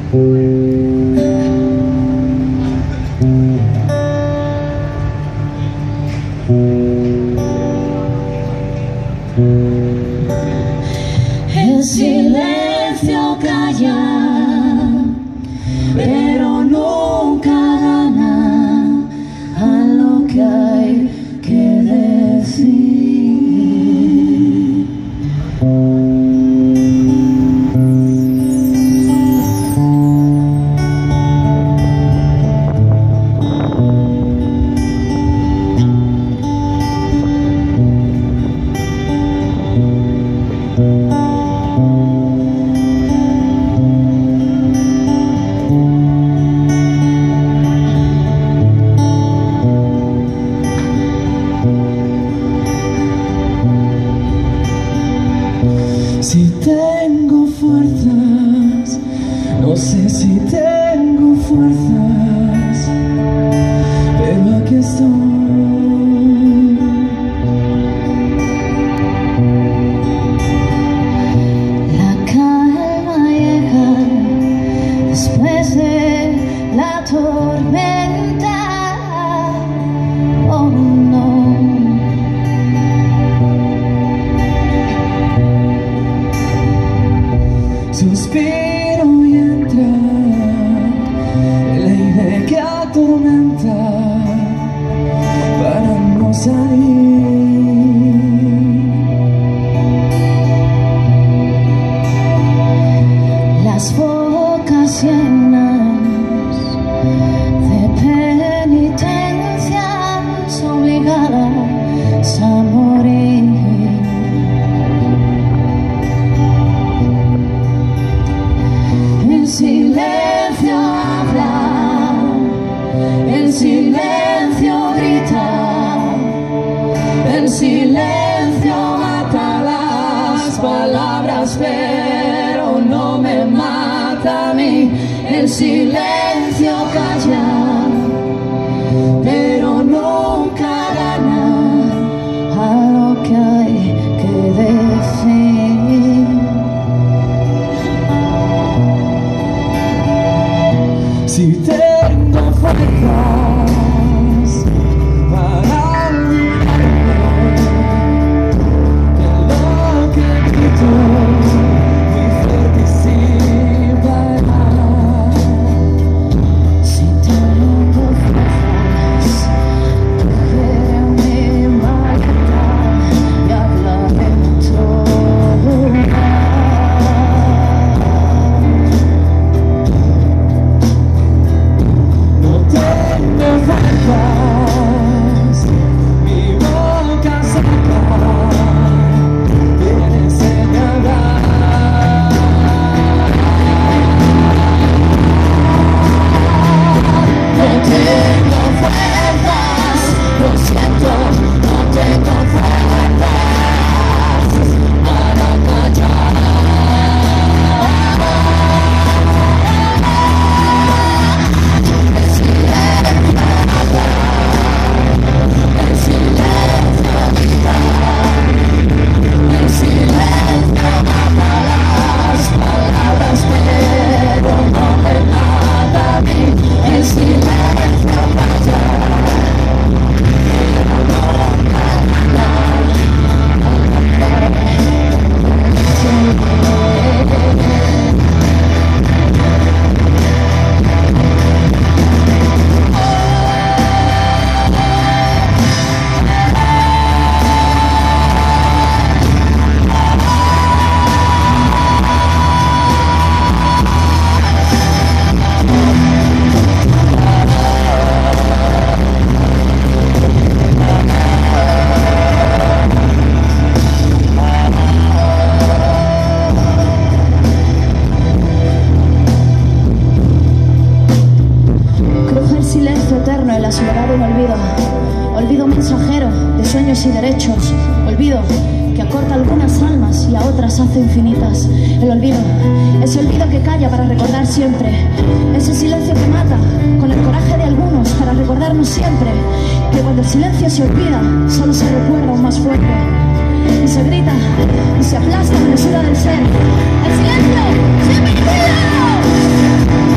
El silencio calla, pero nunca gana a lo que hay que decir. Si tengo fuerzas, no sé si tengo fuerzas, pero aquí estoy. La calma llega después de la tormenta. Oh no. Suspiro y entra el aire que atormenta para no salir. Las bocas llenas de penitencias obligadas a morir. El silencio habla, el silencio grita, el silencio mata las palabras, pero no me mata a mí. El silencio calla, pero nunca gana a lo que hay que decir. Si tengo fuerzas para olvidarme de lo que grito muy fuerte y sin parar. Si tengo fuerzas, cogeré mi maleta y hablaré en todo lugar. Tengo fuerzas, mi boca seca viene sin hablar. No tengo fuerzas, lo siento, no tengo fuerzas para callar. En la soledad de un olvido, olvido mensajero de sueños y derechos, olvido que acorta algunas almas y a otras hace infinitas. El olvido, ese olvido que calla para recordar siempre, ese silencio que mata con el coraje de algunos para recordarnos siempre que cuando el silencio se olvida solo se recuerda aún más fuerte y se grita y se aplasta la mesura del ser. El silencio siempre olvida.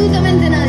absolutamente nadie.